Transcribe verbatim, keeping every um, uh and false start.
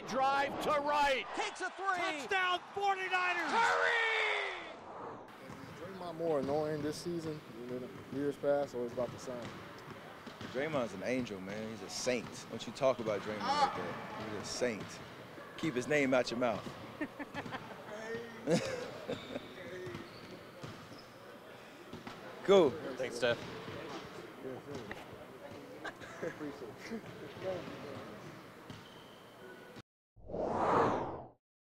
drive to right. Takes a three. Touchdown, forty-niners. Curry! Draymond more annoying this season than years past, or it's about the same? Draymond's an angel, man. He's a saint. Don't you talk about Draymond like that. He's a saint. Keep his name out your mouth. Cool. Thanks, Steph. Appreciate it.